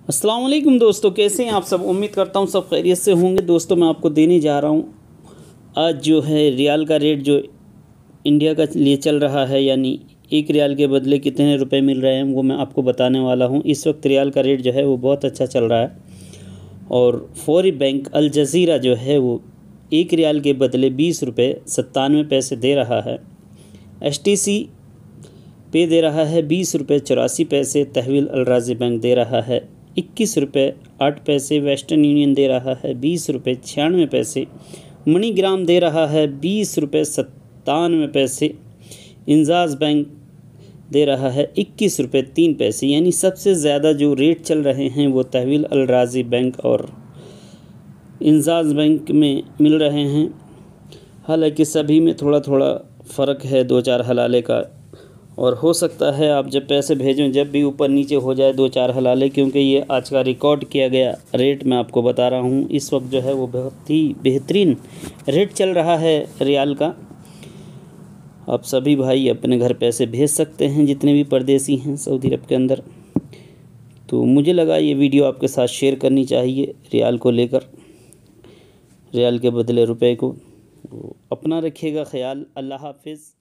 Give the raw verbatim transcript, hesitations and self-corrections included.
अस्सलाम वालेकुम दोस्तों, कैसे हैं आप सब। उम्मीद करता हूँ सब खैरियत से होंगे। दोस्तों मैं आपको देने जा रहा हूँ आज जो है रियाल का रेट जो इंडिया का लिए चल रहा है, यानी एक रियाल के बदले कितने रुपए मिल रहे हैं वो मैं आपको बताने वाला हूँ। इस वक्त रियाल का रेट जो है वो बहुत अच्छा चल रहा है और फौरी बैंक अल जज़ीरा जो है वो एक रियाल के बदले बीस रुपये सत्तानवे पैसे दे रहा है। एच टी सी पे दे रहा है बीस रुपये चौरासी पैसे। तहवील अल राज़ी बैंक दे रहा है इक्कीस रुपये आठ पैसे। वेस्टर्न यूनियन दे रहा है बीस रुपये छियानवे पैसे। मनीग्राम दे रहा है बीस रुपये सत्तानवे पैसे। इंजाज बैंक दे रहा है इक्कीस रुपये तीन पैसे। यानी सबसे ज़्यादा जो रेट चल रहे हैं वो तहवील अल राज़ी बैंक और इंजाज बैंक में मिल रहे हैं। हालांकि सभी में थोड़ा थोड़ा फ़र्क है, दो चार हलाले का, और हो सकता है आप जब पैसे भेजें जब भी ऊपर नीचे हो जाए दो चार हलाले, क्योंकि ये आज का रिकॉर्ड किया गया रेट मैं आपको बता रहा हूँ। इस वक्त जो है वो बहुत ही बेहतरीन रेट चल रहा है रियाल का। आप सभी भाई अपने घर पैसे भेज सकते हैं जितने भी परदेसी हैं सऊदी अरब के अंदर। तो मुझे लगा ये वीडियो आपके साथ शेयर करनी चाहिए रियाल को लेकर, रियाल के बदले रुपए को। अपना रखिएगा ख्याल। अल्लाह हाफिज़।